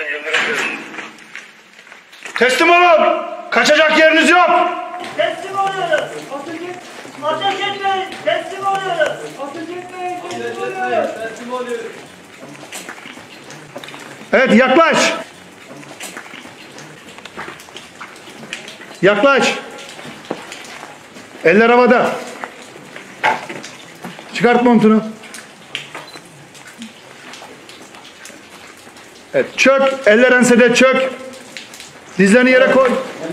Teslim olun. Kaçacak yeriniz yok. Teslim oluyoruz. Ateş etmeyin. Teslim oluyoruz. Ateş etmeyin. Teslim oluyoruz. Evet, yaklaş. Yaklaş. Eller havada. Çıkart montunu. Evet, çök. Eller ensede çök. Dizlerini yere koy.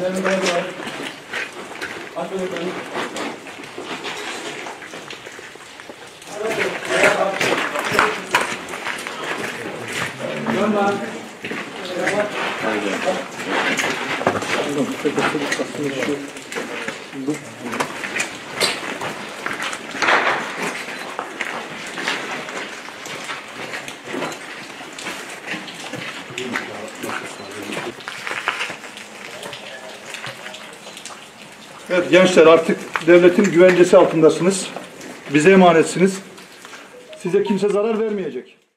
Evet gençler, artık devletin güvencesi altındasınız. Bize emanetsiniz. Size kimse zarar vermeyecek.